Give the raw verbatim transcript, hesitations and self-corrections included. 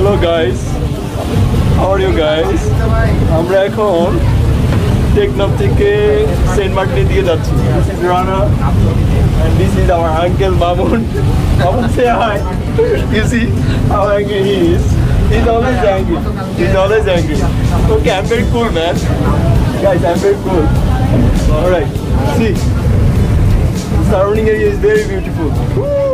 Hello guys, how are you guys? আমরা এখন টেকনাফ থেকে সেন্ট মার্টিনের দিকে যাচ্ছি। This is Rana and this is our uncle Mamun. Mamun, say hi. You see how angry he is. He's always angry. He's always angry. Okay, I'm very cool, man. Guys, I'm very cool. Alright, see. The surrounding area is very beautiful. Woo!